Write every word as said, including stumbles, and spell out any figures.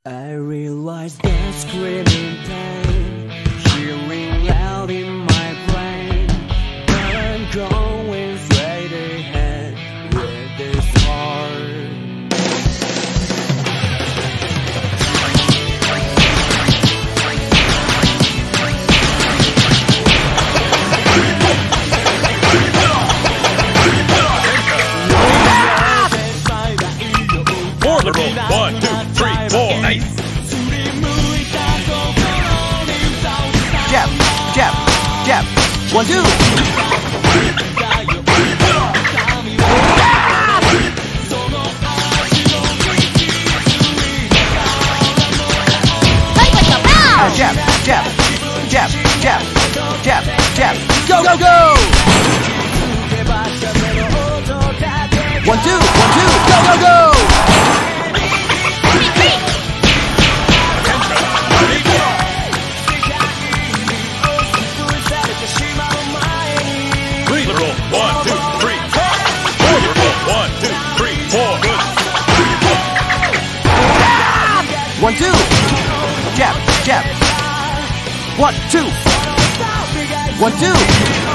I realize that screaming pain, cheering loud in my brain, but I'm going straight ahead with this heart. For the roll, one, two, three, four, nice. Jab, jab, jab. One, two. Uh, jab, jab, jab, jab, jab, jab. Go, go, go. One, two, one, two. Go, go, go. One, two, three, four. One, two, three, four. One, two. Jab, jab. One, two. One, two.